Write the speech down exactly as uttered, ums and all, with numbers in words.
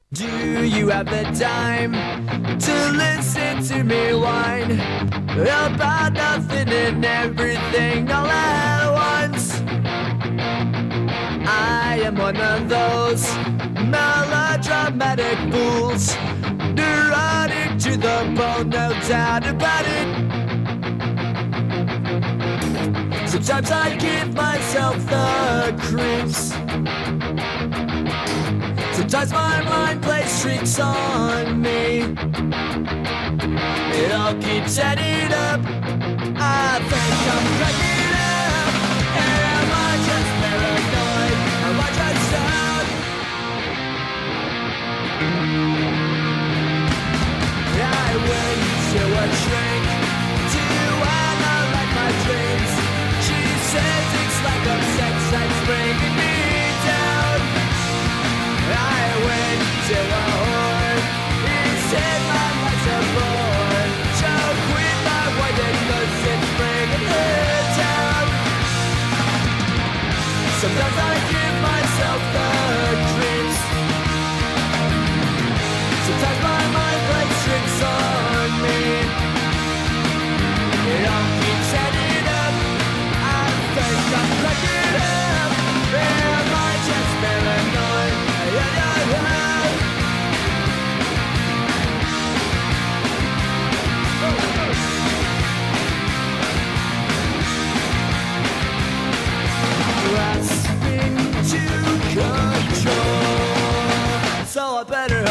Do you have the time to listen to me whine about nothing and everything all at once? I am one of those melodramatic fools, neurotic to the bone, no doubt about it. Sometimes I give myself the creeps. Sometimes my mind plays tricks on me. It all keeps adding up. I think I'm cracking up. Am I just paranoid? Am I just out? I went to a shrink to analyze my dreams. She says it's like a sex that's bringing me down. I went to a whore. He said my life's a bore. So quit my wife cause it's bringing her down. Sometimes I give myself the creeps. Sometimes my mind plays tricks on me. It all keeps adding up. I think I'm cracking up. Am I just paranoid? Yeah, yeah, yeah. Grasping to control, so I better